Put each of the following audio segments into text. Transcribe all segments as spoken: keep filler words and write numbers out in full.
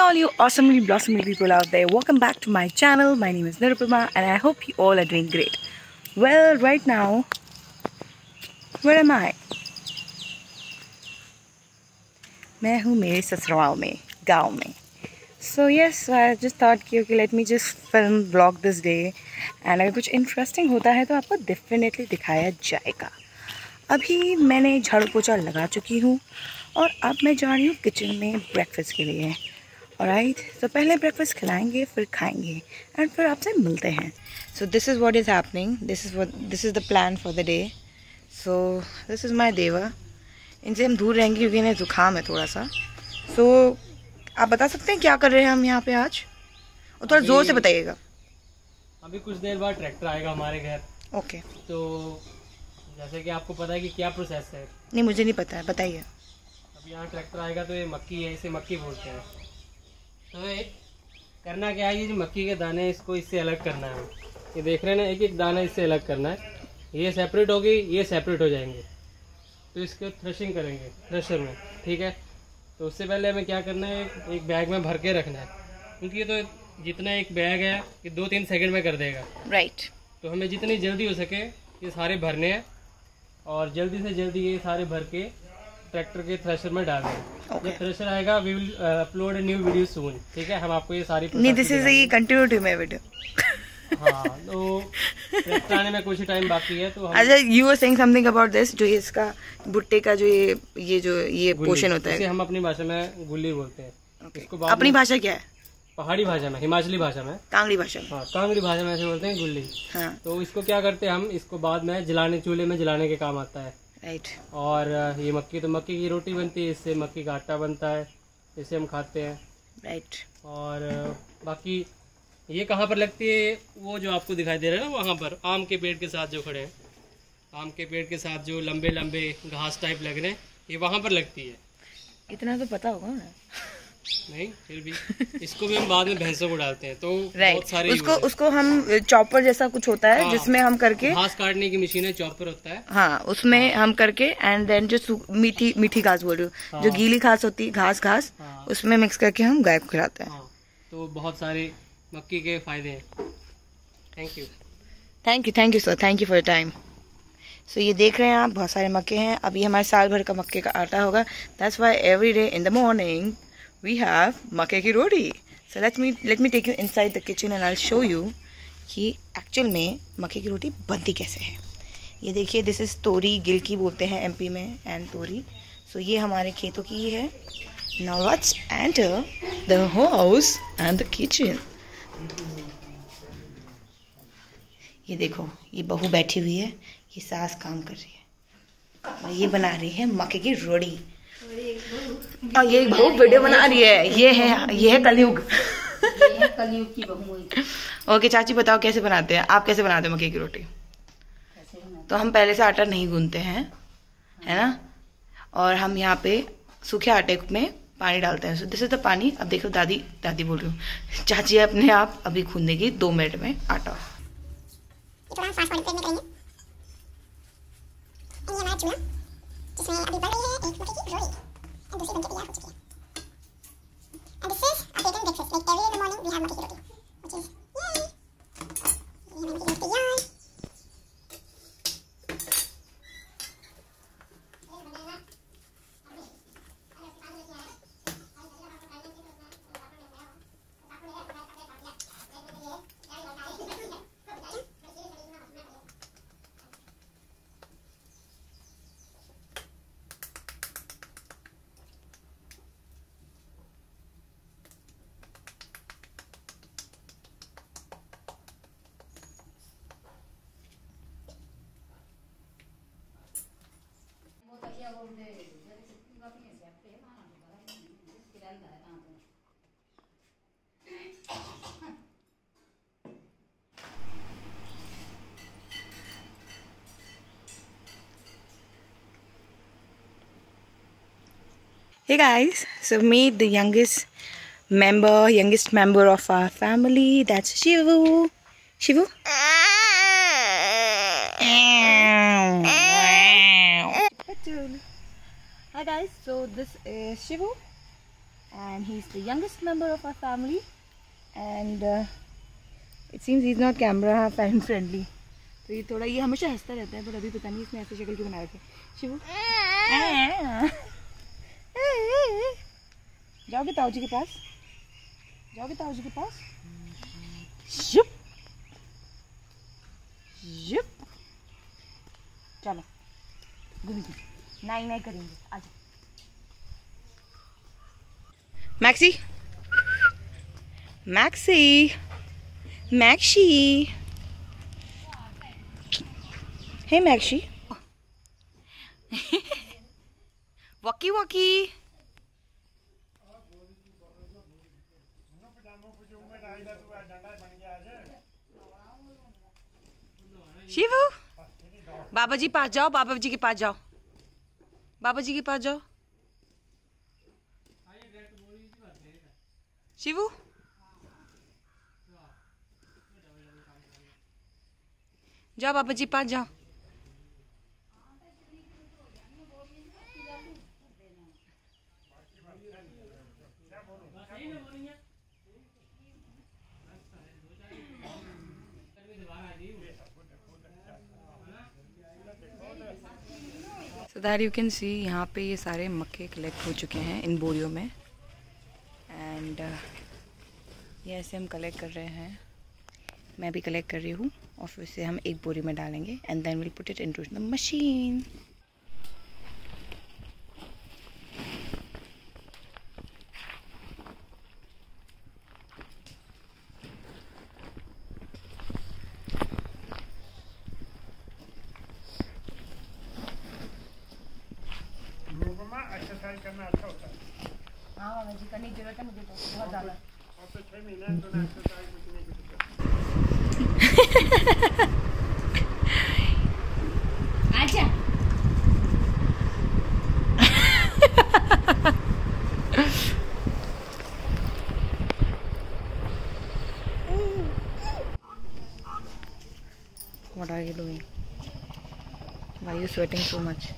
all you awesomely blossoming people out there, welcome back to my channel. My name is Nirupama and I hope you all are doing great. Well, right now, where am I? मैं हूँ मेरे ससुराल में, गाँव में. So yes, I just thought कि okay, let me just film vlog this day. And अगर कुछ interesting होता है तो आपको definitely दिखाया जाएगा. अभी मैंने झाड़ू पोछा लगा चुकी हूँ और अब मैं जा रही हूँ किचन में ब्रेकफास्ट के लिए. ऑलराइट, तो पहले ब्रेकफास्ट खिलाएंगे फिर खाएंगे एंड फिर आपसे मिलते हैं. So this is what is happening. This is what this is the plan for the day. So this is my Deva. इनसे हम दूर रहेंगे क्योंकि इन्हें ज़ुकाम है थोड़ा सा. सो so, आप बता सकते हैं क्या कर रहे हैं हम यहाँ पे आज, और थोड़ा ज़ोर से बताइएगा. अभी कुछ देर बाद ट्रैक्टर आएगा हमारे घर. Okay okay. तो जैसे कि आपको पता है कि क्या प्रोसेस है. नहीं, मुझे नहीं पता है, बताइए. अब यहाँ ट्रैक्टर आएगा तो ये मक्की है, इसे मक्की बोलते हैं. तो ये करना क्या है, ये जो मक्की के दाने इसको इससे अलग करना है. ये देख रहे हैं ना, एक एक दाना इससे अलग करना है. ये सेपरेट होगी, ये सेपरेट हो जाएंगे. तो इसको थ्रेशिंग करेंगे थ्रेशर में. ठीक है, तो उससे पहले हमें क्या करना है, एक बैग में भर के रखना है. क्योंकि ये तो जितना एक बैग है ये दो तीन सेकंड में कर देगा. Right right. तो हमें जितनी जल्दी हो सके ये सारे भरने हैं और जल्दी से जल्दी ये सारे भर के ट्रैक्टर के थ्रेशर में डाल दें. okay. जब थ्रेशर आएगा we will upload a new video soon. ठीक है, हम आपको ये सारी नहीं, दिस इज ये कंटिन्यूटी में वीडियो. हाँ, तो ट्रैक्टर आने में कुछ टाइम बाकी है. तो अच्छा, you are saying something about this, जो ये इसका भुट्टे का जो ये ये जो ये पोर्शन होता है, हम अपनी भाषा में गुल्ली बोलते हैं. okay. इसको अपनी भाषा क्या है? पहाड़ी भाषा में, हिमाचली भाषा में, कांगड़ी भाषा में. हाँ, कांगड़ी भाषा में ऐसे बोलते हैं गुल्ली. हाँ. तो इसको क्या करते हैं हम, इसको बाद में जलाने, चूल्हे में जलाने के काम आता है. राइट. और ये मक्की, तो मक्की की रोटी बनती है, इससे मक्की का आटा बनता है, इसे हम खाते हैं. राइट. और बाकी ये कहाँ पर लगती है, वो जो आपको दिखाई दे रहा है ना वहाँ पर, आम के पेड़ के साथ जो खड़े हैं, आम के पेड़ के साथ जो लंबे लंबे घास टाइप लग रहे हैं, ये वहाँ पर लगती है. इतना तो पता होगा ना. नहीं, फिर भी इसको भी हम बाद में भैंसों को डालते हैं. तो right. बहुत सारे उसको उसको हम चॉपर जैसा कुछ होता है. हाँ, जिसमें हम करके घास काटने की मशीन है, चॉपर होता है. हाँ, उसमें हाँ. हम करके एंड देन जो मीठी मीठी घास बोल रही हूँ, हाँ. जो गीली घास होती है, घास घास हाँ. उसमें मिक्स करके हम गाय को खिलाते हैं. हाँ. तो बहुत सारे मक्की के फायदे हैं. Thank you thank you thank you sir, thank you for your time. So ये देख रहे हैं आप, बहुत सारे मक्के हैं. अभी हमारे साल भर का मक्के का आटा होगा. That's why every day in the morning we have मक्के की रोटी. So let me let me take you inside the kitchen and I'll show you कि एक्चुअल में मक्के की रोटी बनती कैसे है. ये देखिए, दिस इज़ तोरी, गिलकी बोलते हैं एमपी में, एंड तोरी. सो so ये हमारे खेतों की ही है. Now let's enter the house and the kitchen. ये देखो, ये बहू बैठी हुई है, ये सास काम कर रही है और ये बना रही है मक्के की रोटी. और ये बहू वीडियो बना रही है. ये है ये है कलयुग. ये है कलयुग की बहू. ओके चाची, बताओ कैसे बनाते हैं आप, कैसे बनाते हैं मक्के की रोटी? तो हम पहले से आटा नहीं गूंथते हैं, है ना, और हम यहाँ पे सूखे आटे में पानी डालते हैं. दिस इज द पानी. अब देखो, दादी दादी बोल रही हूँ, चाची अपने आप अभी गूंथ देगी दो मिनट में आटा. जिसमें अभी बन रही है एक मक्के की रोटी और दूसरी बनके तैयार हो चुकी है. And this is a bacon breakfast. Like every in the morning we have मक्के की रोटी, which is yay. ये हमारी मक्के की रोटी तैयार. Hey guys, so meet the youngest member, youngest member of our family. That's Shivu. Shivu. Hi guys, so this is Shivu and he's the youngest member of our family, and uh, it seems he's not camera fan friendly. तो ये थोड़ा ये हमेशा हंसता रहता है, पर अभी पता नहीं इसने ऐसी शक्ल क्यों बना रखी है। शिवू जाओगे ताऊजी के पास, जाओगे ताऊजी के पास। शिप शिप चलो घूम नाई नाई करेंगे। आ जाओ Maxi, Maxi, Maxi, hey Maxi, walkie walkie. Shivu baba ji पास जाओ, बाबा जी के पास जाओ, बाबा जी के पास जाओ। शिवू जाओ, बाबा जी पास जाओ। So that you can see यहाँ पे ये सारे मक्के कलेक्ट हो चुके हैं इन बोरियों में, एंड uh, ये ऐसे हम कलेक्ट कर रहे हैं। मैं भी कलेक्ट कर रही हूँ और फिर से हम एक बोरी में डालेंगे and then will put it into the machine. Exercise करना अच्छा होता है। हाँ मामा जी करने की जरूरत है मुझे तो बहुत ज़्यादा। और तो छह महीने तो ना एक्सरसाइज कुछ नहीं कुछ। आजा What are you doing? Why are you sweating so much?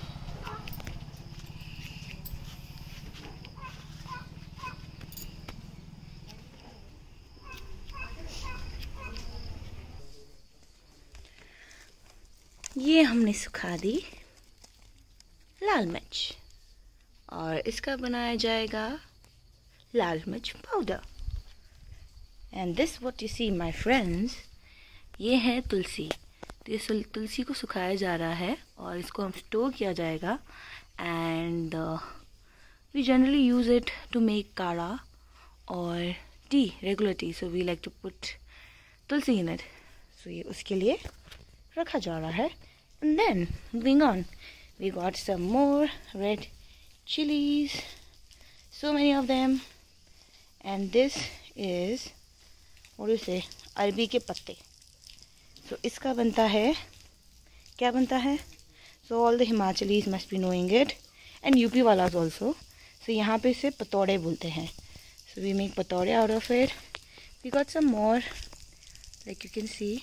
ये हमने सुखा दी लाल मिर्च और इसका बनाया जाएगा लाल मिर्च powder. And this what you see my friends, ये है तुलसी। तो ये तुलसी को सुखाया जा रहा है और इसको हम स्टोर किया जाएगा, and we generally use it to make kadha और tea, regular tea. So we like to put tulsi in it. सो ये उसके लिए रखा जा रहा है। And then moving on, we got some more red chilies, so many of them, and this is what do you say, अरबी के पत्ते। so इसका बनता है, क्या बनता है? so all the Himachalis must be knowing it, and U P वालास also। so यहाँ पे इसे पतौड़े बोलते हैं। so we make पतौड़े out of it। we got some more, like you can see,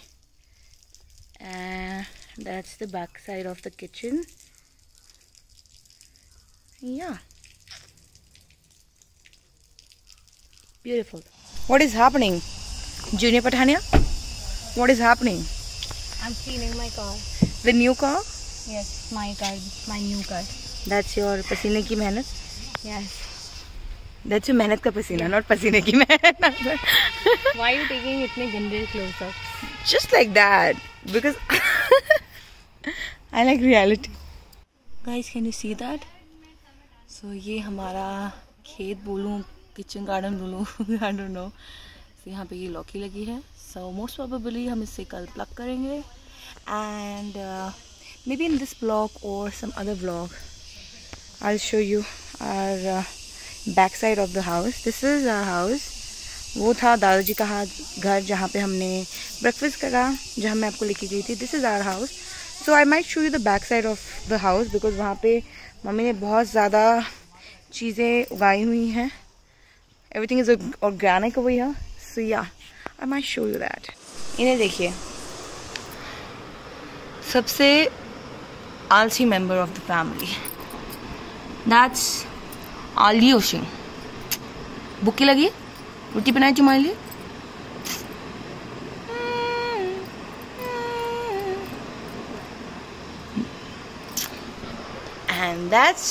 and that's the back side of the kitchen। yeah, beautiful। what is happening, Junior Patania? what is happening? I'm cleaning my car. The new car? Yes, my car, my new car. That's your पसीने की मेहनत? Yes. That's your मेहनत का पसीना, not पसीने की मेहनत। Why are you taking इतने गंदे clothes up? Just like that, because I like reality। Guys, can you see that? So ये हमारा खेत बोलूँ, किचन गार्डन बोलूँ, I don't know। so यहाँ पे ये लौकी लगी है। so most probably हम इससे कल प्लग करेंगे, and uh, maybe in this vlog or some other vlog I'll show you our uh, back side of the house। this is our house। वो था दादाजी का घर जहाँ पे हमने ब्रेकफास्ट करा, जहाँ मैं आपको लेके गई थी। This is our house. So I might show you the back side of the house, because वहाँ पे मम्मी ने बहुत ज़्यादा चीज़ें उगाई हुई हैं। Everything is organic over here. So yeah I might show you that. इन्हें देखिए, सबसे आलसी member of the family, that's आलियोशिंग। भूखी लगी? रोटी बनाई तुम्हारे लिए? And that's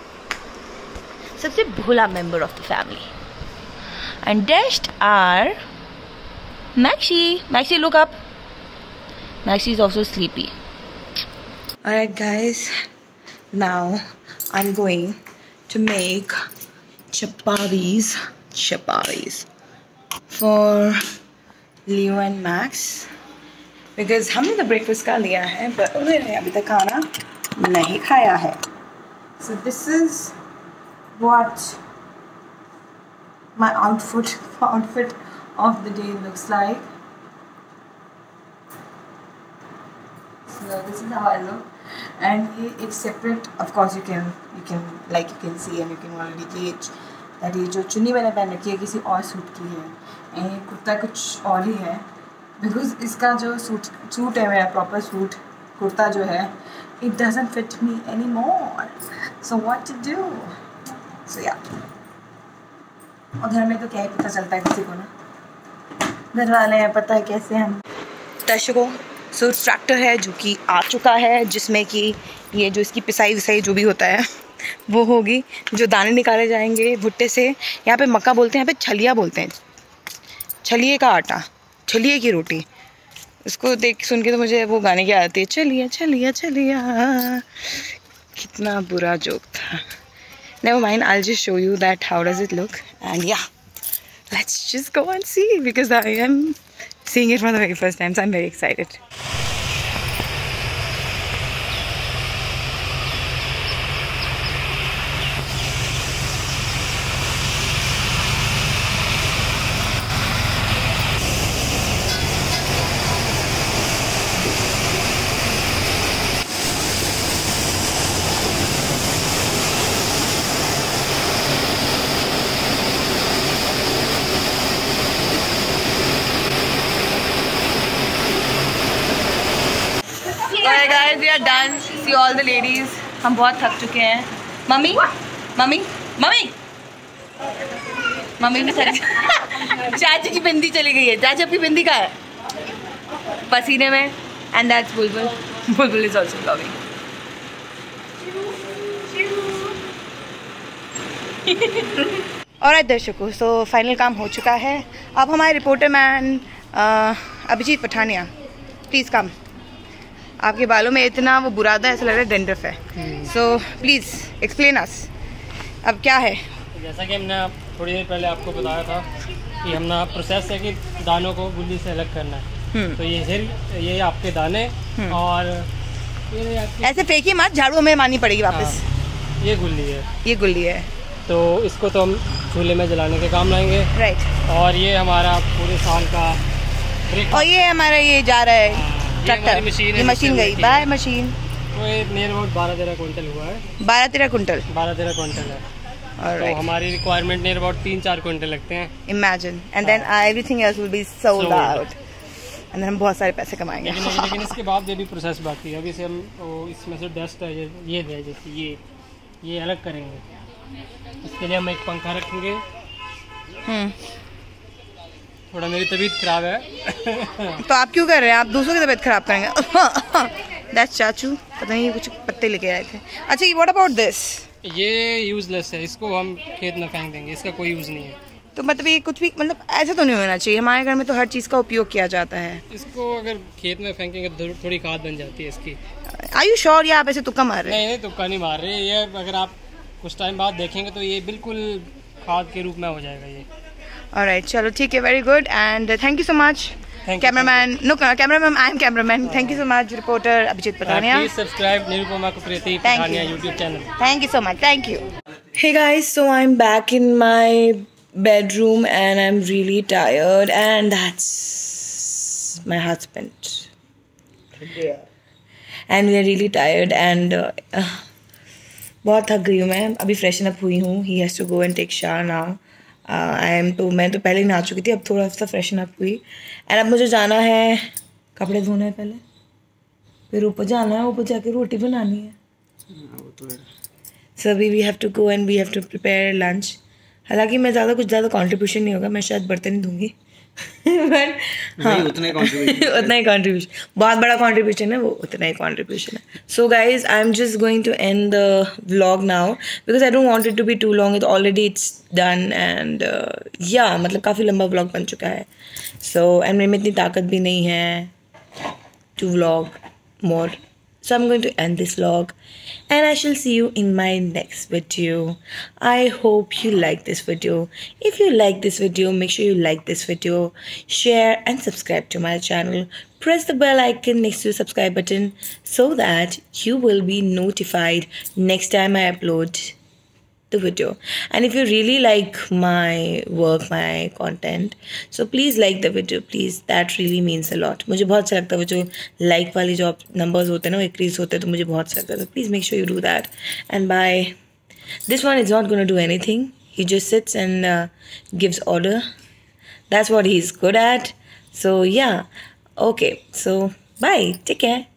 सबसे भोला member of the family. And next are Maxi. Maxi, look up. Maxi is also sleepy. Alright guys, now I'm going to make chapatis, chapatis for Leo and Max because हमने तो breakfast का लिया है but उन्होंने अभी तक खाना नहीं खाया है. So this is what my outfit outfit of the day looks like. So this is how I look. And it's separate. Of course, you can you can like you can see and you can already gauge that ये जो चुन्नी मैंने पहन रखी है किसी और suit की है and ये कुर्ता कुछ और ही है because इसका जो सूट सूट है मेरा प्रॉपर सूट कुर्ता जो है it doesn't fit me anymore. So what to do? So yeah. और घर में तो क्या ही पता चलता है किसी को ना, घर वाले हैं पता है कैसे हम. दर्शकों, सो ट्रैक्टर है जो कि आ चुका है जिसमें कि ये जो इसकी पिसाई विसाई जो भी होता है वो होगी, जो दाने निकाले जाएंगे भुट्टे से. यहाँ पे मक्का बोलते हैं, यहाँ पे छलिया बोलते हैं, छलिए का आटा, छलिए की रोटी. इसको देख सुन के तो मुझे वो गाने की आदत है, चलिए चलिए चलिए. कितना बुरा जोक था. Never mind, I'll just show you that how does it look. And yeah, let's just go and see because I am seeing it for the very first time, so I'm very excited. Alright guys, we are done. See all the ladies. हम बहुत थक चुके हैं. Mummy, mummy, mummy, mummy भी चली. चाची की बिंदी चली गई है. चाची आपकी बिंदी कहाँ है? पसीने में. And that's Bulbul. Bulbul is also vlogging. Alright दर्शकों, so फाइनल काम हो चुका है. अब हमारे reporter man Abhijeet Pathania, please come. आपके बालों में इतना वो बुरादा है, ऐसा लग रहा है डेंड्रफ है. सो प्लीज़ एक्सप्लेन अस, अब क्या है? जैसा कि हमने थोड़ी देर पहले आपको बताया था कि हमने प्रोसेस है कि दानों को गुल्ली से अलग करना है. तो ये फिर ये आपके दाने और ये ऐसे फेंकी मत, झाड़ू में मारनी पड़ेगी वापस. हाँ, ये गुल्ली है, ये गुल्ली है. तो इसको तो हम चूल्हे में जलाने के काम लाएंगे. राइट. और ये हमारा पूरे साल का ब्रेक. और ये हमारा ये जा रहा है ट्रैक्टर, ये मशीन गई. Bye machine. तो ये नियर अबाउट बारह तेरह कुंटल हुआ है. बारह तेरह कुंटल बारह तेरह कुंटल है. तो right. हमारी रिक्वायरमेंट नियर अबाउट तीन चार कुंटल लगते हैं. Imagine. And then everything else will be sold out and हम बहुत सारे पैसे कमाएंगे. लेकिन, लेकिन इसके बाद ये भी प्रोसेस बाकी है. अभी से हम वो इसमें से डस्ट है ये ये है जैसे ये ये अलग करेंगे. इसके लिए हम एक पंखा रखेंगे. हम्म थोड़ा मेरी तबीयत खराब है. तो आप क्यों कर रहे हैं? आप दूसरों की तबीयत खराब करेंगे. दैट्स चाचू, पता नहीं कुछ पत्ते लेके आए थे. अच्छा, व्हाट अबाउट दिस? ये यूजलेस है, इसको हम खेत में फेंक देंगे, इसका कोई यूज नहीं है. तो मतलब ये कुछ भी मतलब ऐसा तो नहीं होना चाहिए. हमारे घर में तो हर चीज़ का उपयोग किया जाता है. इसको अगर खेत में फेंकेंगे तो थोड़ी खाद बन जाती है इसकी. आर यू श्योर या आप ऐसे तुक्का मार रहे हैं? नहीं नहीं, तुक्का नहीं मार रहे. ये अगर आप कुछ टाइम बाद देखेंगे तो ये बिल्कुल खाद के रूप में हो जाएगा ये. Alright, चलो ठीक है, very good and uh, thank you so much. Cameraman, no cameraman, I am cameraman. Thank you so much, reporter Abhijit Patania. Please subscribe Nirupama Kupriti Patania YouTube channel. Thank you so much. Thank you. Hey guys, so I'm back in my bedroom and I'm really tired and that's my husband. And we are really tired and uh, uh, बहुत थक गई हूँ मैं. अभी freshen up हुई हूँ. He has to go and take shower now. I am तो मैं तो पहले ही नहा चुकी थी, अब थोड़ा सा फ्रेशन अप हुई. एंड अब मुझे जाना है कपड़े धोने पहले, फिर ऊपर जाना है, ऊपर जाके रोटी बनानी है. सो अभी we have to go and we have to prepare lunch. हालांकि मैं ज़्यादा कुछ ज़्यादा कंट्रीब्यूशन नहीं होगा, मैं शायद बर्तन ही धूँगी बट हाँ उतना ही contribution उतना ही कंट्रीब्यूशन, बहुत बड़ा कंट्रीब्यूशन है वो, उतना ही कंट्रीब्यूशन है. So guys I am just going to end the vlog now because I don't want it to be too long. It already it's done and या मतलब काफ़ी लंबा व्लॉग बन चुका है. सो एंड मेरे में इतनी ताकत भी नहीं है to vlog more, so I'm going to end this vlog and I shall see you in my next video. I hope you like this video. If you like this video, make sure you like this video, share and subscribe to my channel. Press the bell icon next to the subscribe button so that you will be notified next time I upload the video. And if you really like my work, my content, so please like the video, please. That really means a lot. मुझे बहुत अच्छा लगता है वो जो like वाली जो numbers होते हैं ना वो increase होते हैं तो मुझे बहुत अच्छा लगता है. So please make sure you do that. And bye. This one is not going to do anything. He just sits and uh, gives order. That's what he's good at. So yeah. Okay. So bye. Take care.